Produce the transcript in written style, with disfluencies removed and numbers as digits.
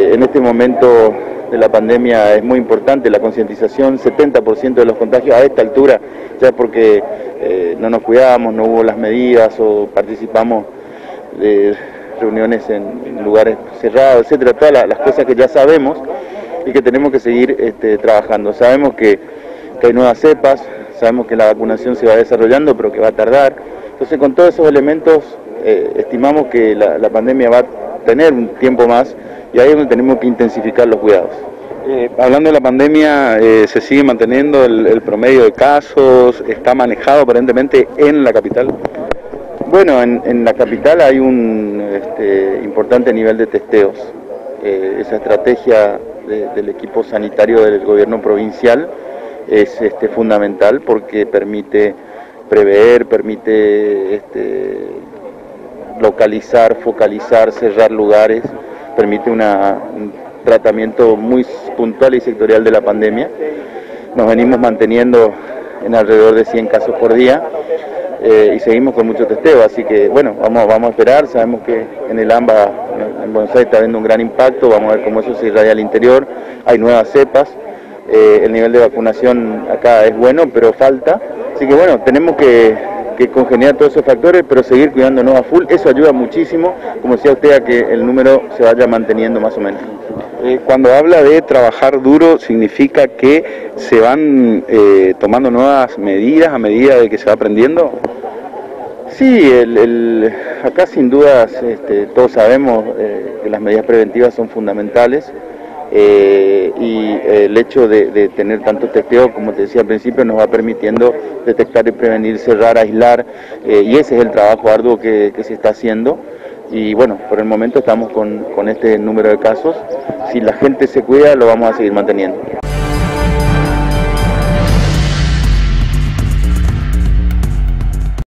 En este momento de la pandemia es muy importante la concientización. 70% de los contagios a esta altura, ya porque no nos cuidamos, no hubo las medidas o participamos de reuniones en lugares cerrados, etcétera, todas las cosas que ya sabemos y que tenemos que seguir trabajando. Sabemos que hay nuevas cepas, sabemos que la vacunación se va desarrollando, pero que va a tardar. Entonces, con todos esos elementos, estimamos que la pandemia va a tener un tiempo más y ahí es donde tenemos que intensificar los cuidados. Hablando de la pandemia, ¿se sigue manteniendo el promedio de casos? ¿Está manejado aparentemente en la capital? Bueno, en la capital hay un importante nivel de testeos. Esa estrategia del equipo sanitario del gobierno provincial es fundamental porque permite prever, permite localizar, focalizar, cerrar lugares, permite un tratamiento muy puntual y sectorial de la pandemia. Nos venimos manteniendo en alrededor de 100 casos por día y seguimos con mucho testeo, así que bueno, vamos a esperar. Sabemos que en el AMBA, en Buenos Aires, está habiendo un gran impacto, vamos a ver cómo eso se irradia al interior, hay nuevas cepas, el nivel de vacunación acá es bueno, pero falta, así que bueno, tenemos que congeniar todos esos factores, pero seguir cuidándonos a full, eso ayuda muchísimo, como decía usted, a que el número se vaya manteniendo más o menos. Cuando habla de trabajar duro, ¿significa que se van tomando nuevas medidas a medida de que se va aprendiendo? Sí, acá sin dudas todos sabemos que las medidas preventivas son fundamentales y el hecho de tener tanto testeo, como te decía al principio, nos va permitiendo detectar y prevenir, cerrar, aislar, y ese es el trabajo arduo que se está haciendo. Y bueno, por el momento estamos con este número de casos. Si la gente se cuida, lo vamos a seguir manteniendo.